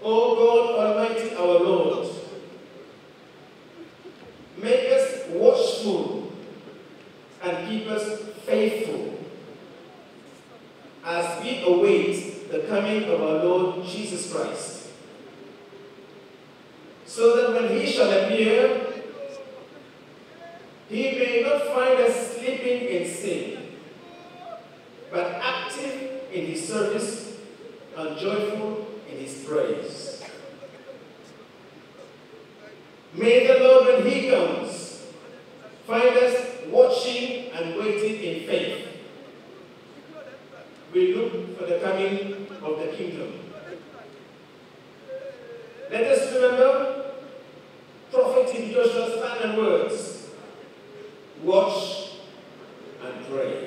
O God Almighty, our Lord, make us watchful and keep us faithful as we await the coming of our Lord Jesus Christ, so that when he shall appear, he may not find us sleeping in sin, but active in his service and joyful in his praise. May the Lord, when he comes, find us watching and waiting in faith. We look for the coming of the kingdom. Let us remember Prophet Temitope Joshua's final words: watch and pray.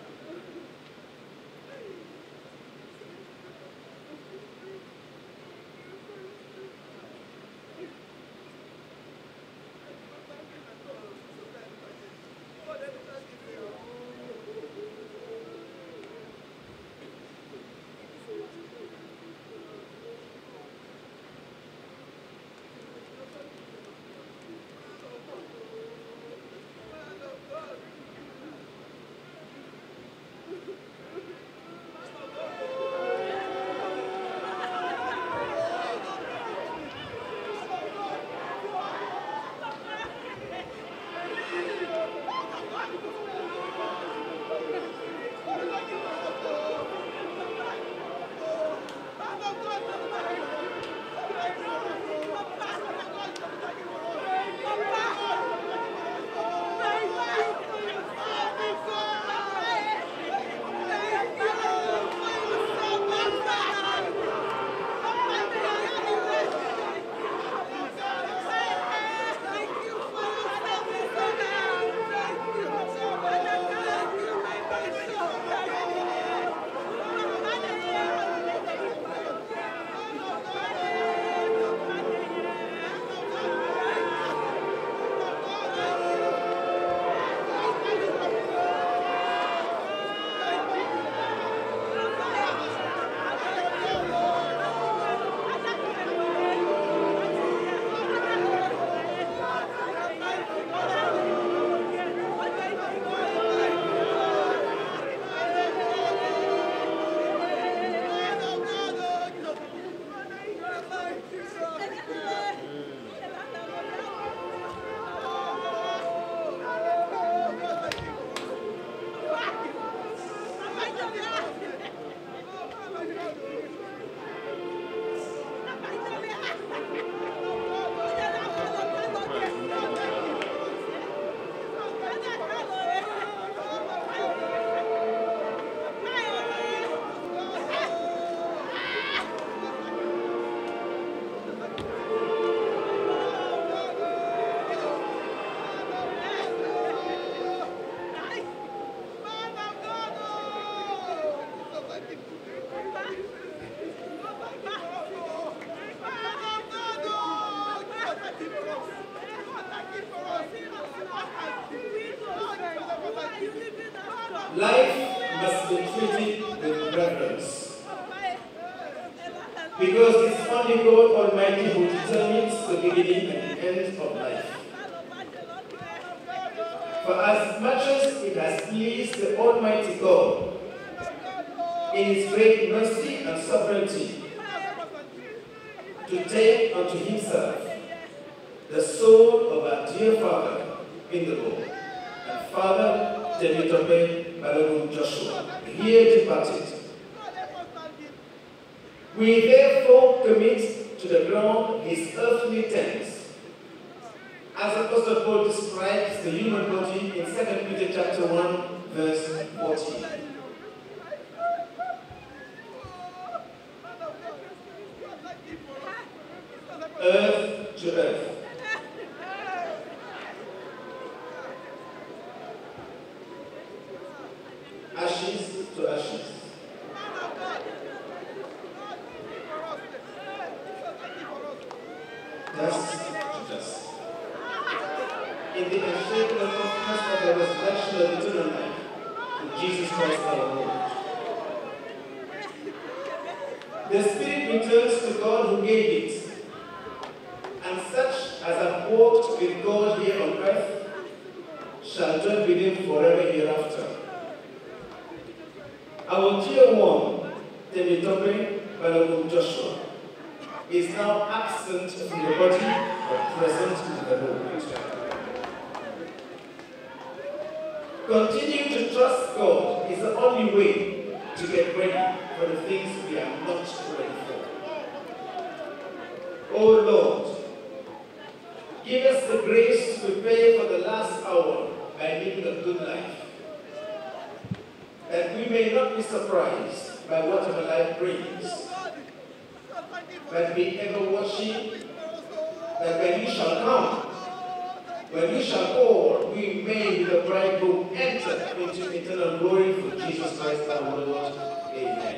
Life must be treated with reverence, because it's only God Almighty who determines the beginning and the end of life. For as much as it has pleased the Almighty God, in his great mercy and sovereignty, to take unto himself the soul of our dear Father in the Lord, and Father Temitope Joshua, here departed. We therefore commit to the ground his earthly tents, as Apostle Paul describes the human body in 2 Peter chapter 1, verse 14. Earth to earth. Ashes to ashes. Dust to dust. In the unshakable confidence of the resurrection of eternal life, in Jesus Christ our Lord. The Spirit returns to God who gave it, and such as have walked with God here on earth shall dwell with him forever hereafter. Our dear one, Temitope Joshua, is now absent from the body but present in the Lord. Continue to trust God is the only way to get ready for the things we are not ready for. Oh Lord, give us the grace to prepare for the last hour by living a good life, that we may not be surprised by whatever life brings, but be ever watching that when you shall come, when you shall call, we may with the bridegroom enter into eternal glory for Jesus Christ our Lord. Amen.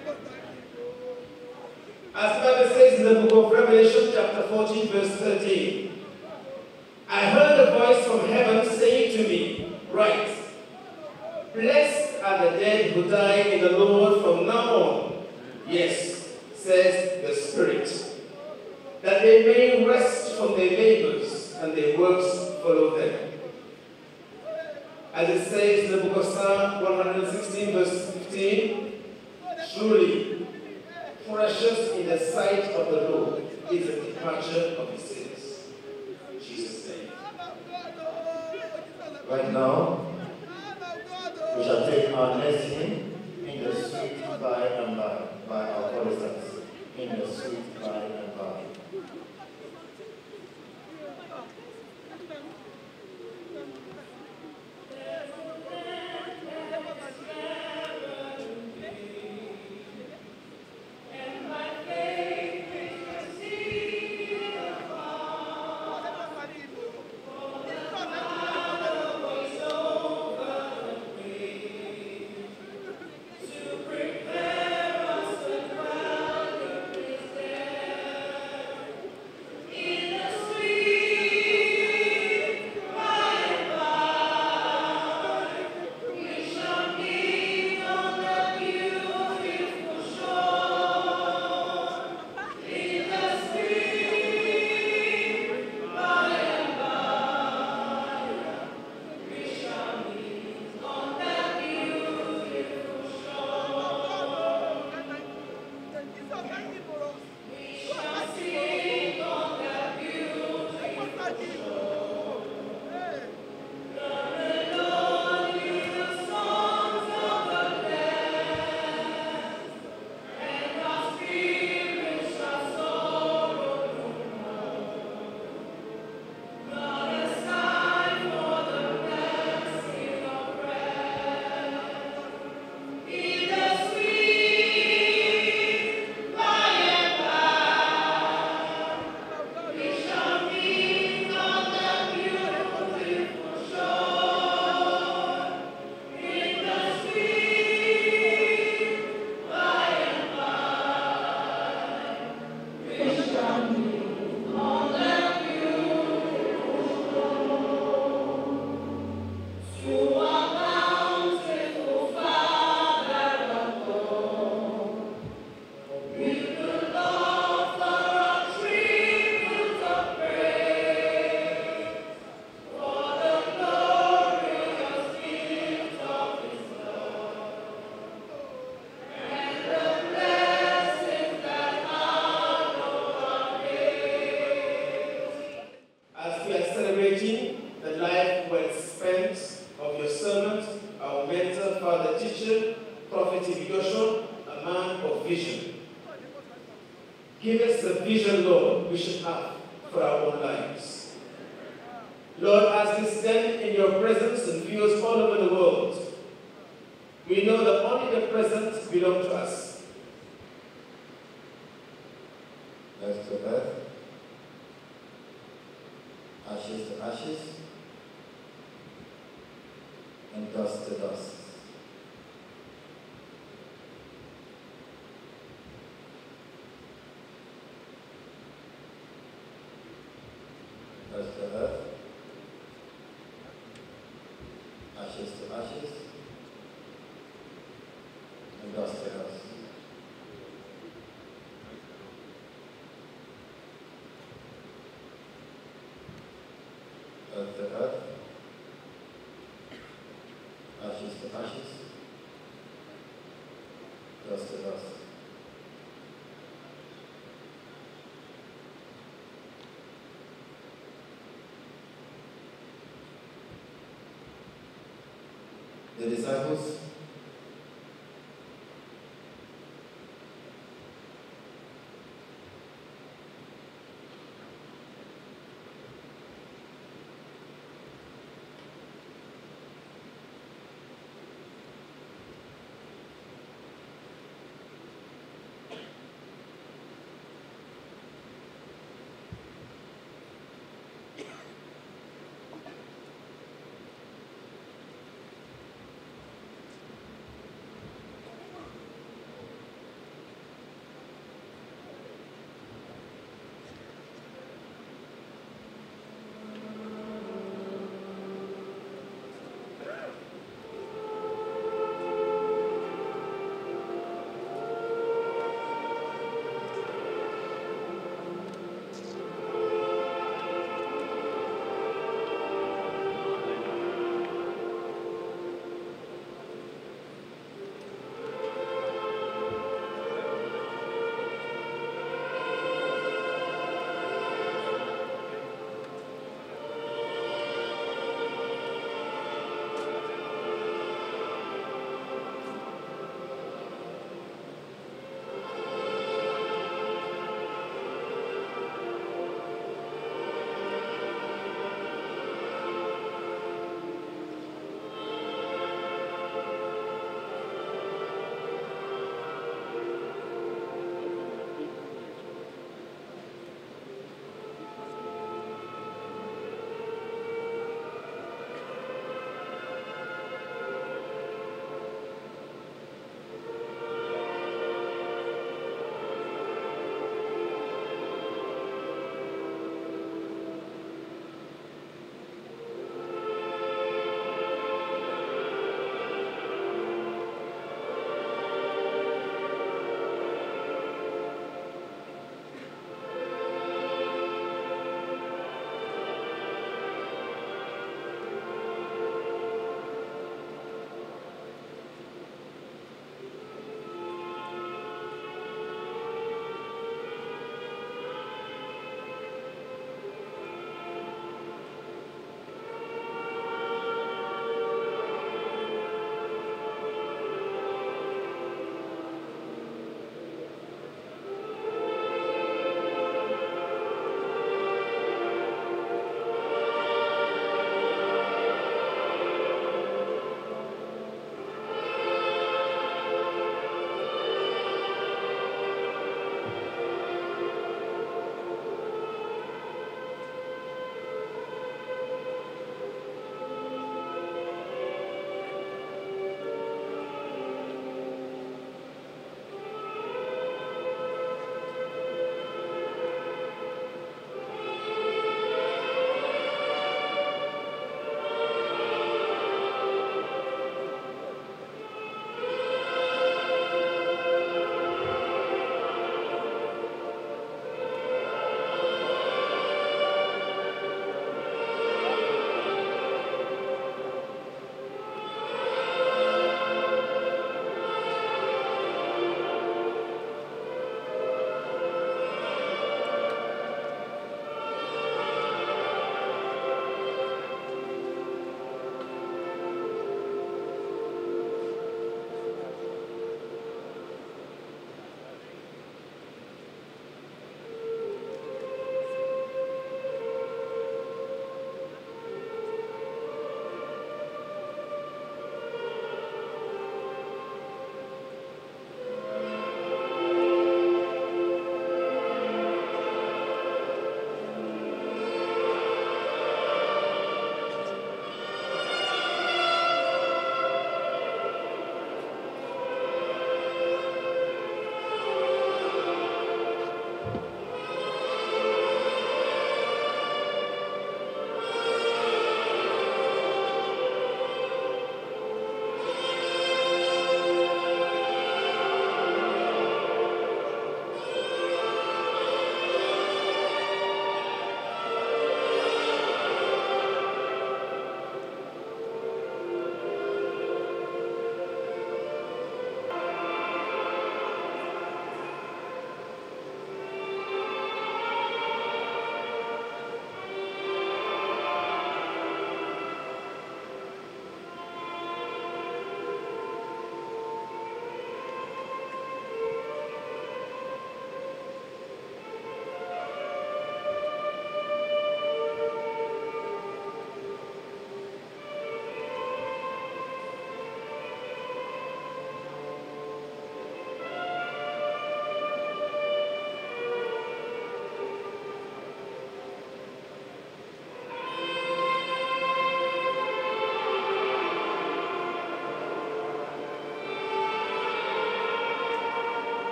As the Bible says in the book of Revelation, chapter 14, verse 13, I heard a voice from heaven saying to me, write, blessed are the dead who die in the Lord from now on. Yes, says the Spirit, that they may rest from their labors and their works follow them. As it says in the book of Psalm 116, verse 15, truly, precious in the sight of the Lord is the departure of his sins. In Jesus' name. Right now, we shall take our next hymn, In the Sweet By and by our choristers. In the Sweet By and by. Rotimi Joshua, a man of vision. Give us the vision, Lord, we should have for our own lives. Lord, as we stand in your presence and view us all over the world, we know that only the present belongs to us. Earth to earth, ashes to ashes, and dust to dust. Earth to earth, ashes to ashes, and dust to dust. earth to earth, ashes to ashes, dust to dust. The disciples